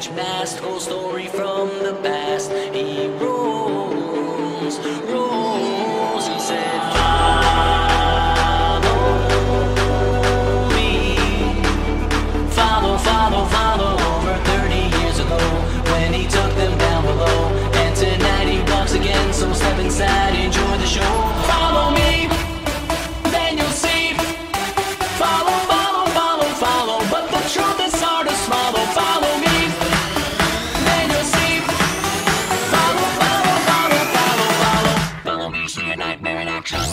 savage mask, whole story from the past. He rose, rose, he said, follow me. Follow, follow, follow, over 30 years ago, when he took them down below. And tonight he walks again, so step inside, enjoy the show. Follow me, then you'll see. Follow, follow, follow, follow, but the truth is hard to swallow. Follow me, then you'll see. Follow, follow, follow, follow, follow. Follow me, see a nightmare in action.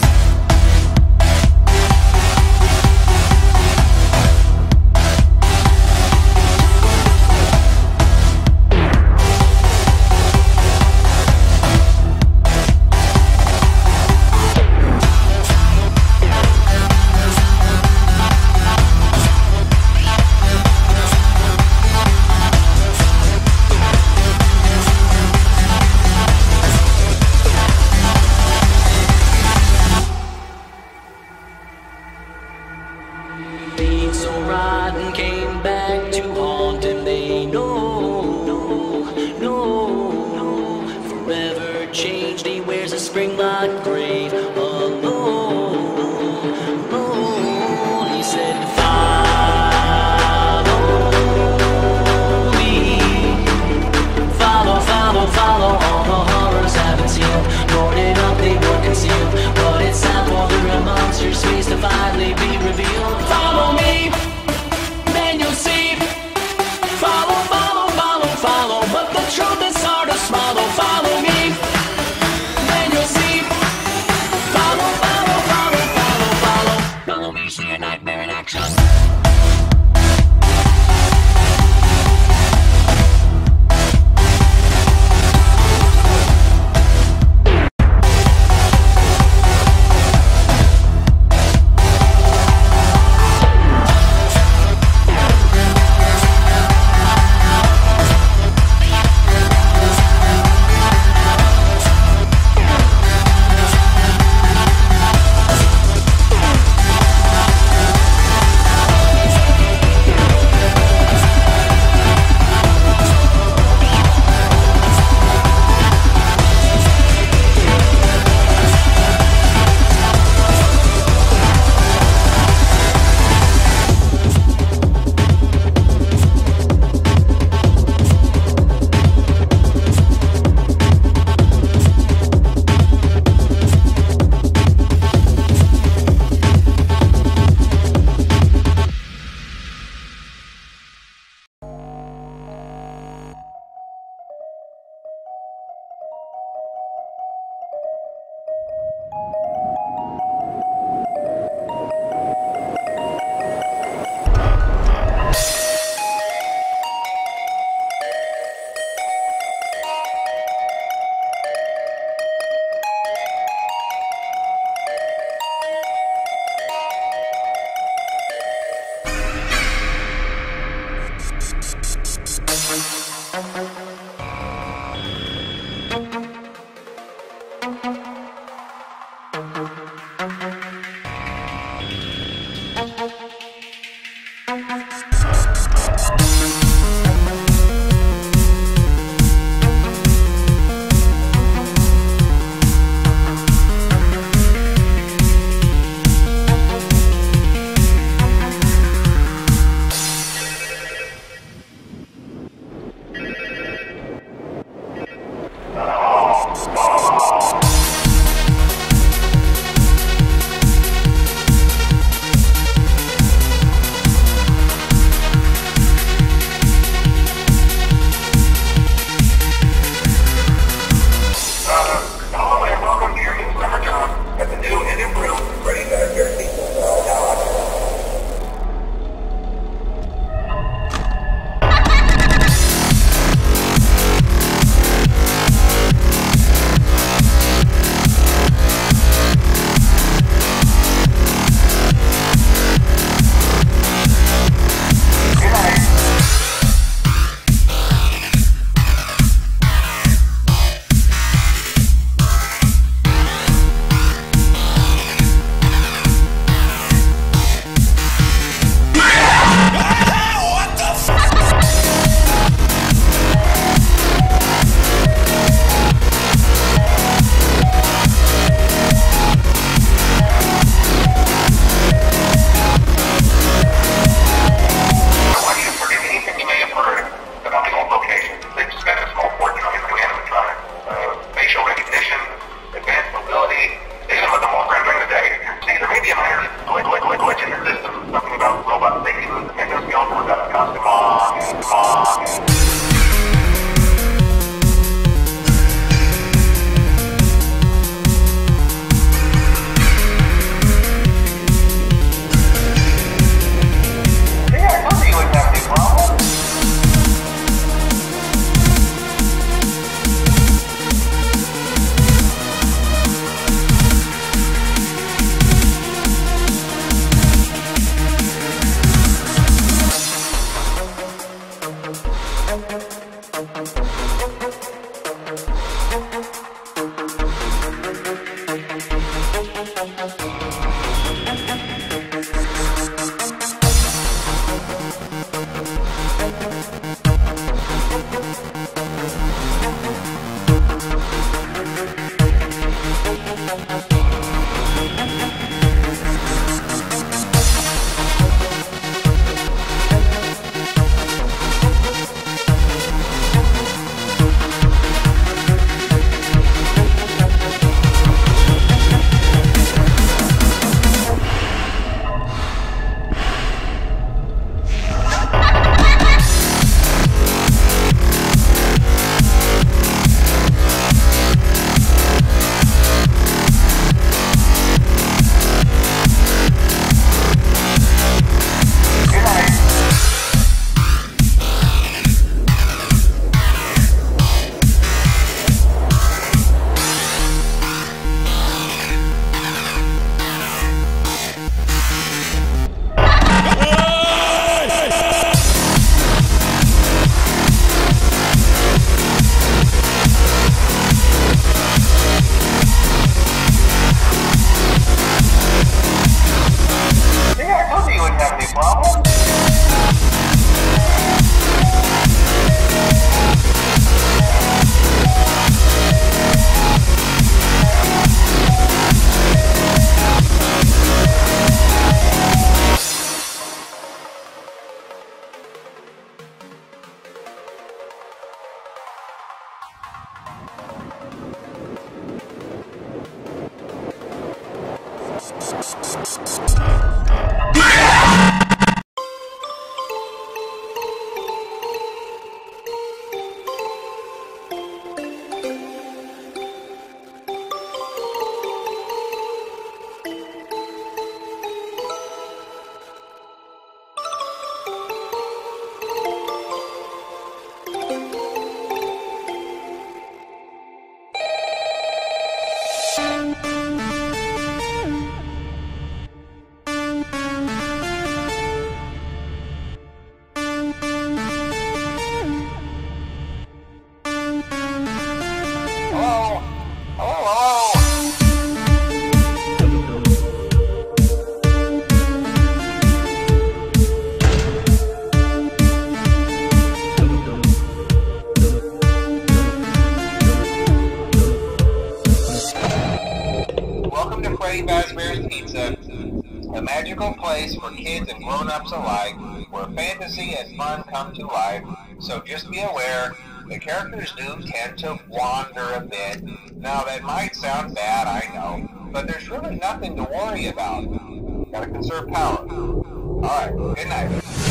A magical place for kids and grown-ups alike, where fantasy and fun come to life. So just be aware, the characters do tend to wander a bit. Now that might sound bad, I know, but there's really nothing to worry about. Gotta conserve power. Alright, good night.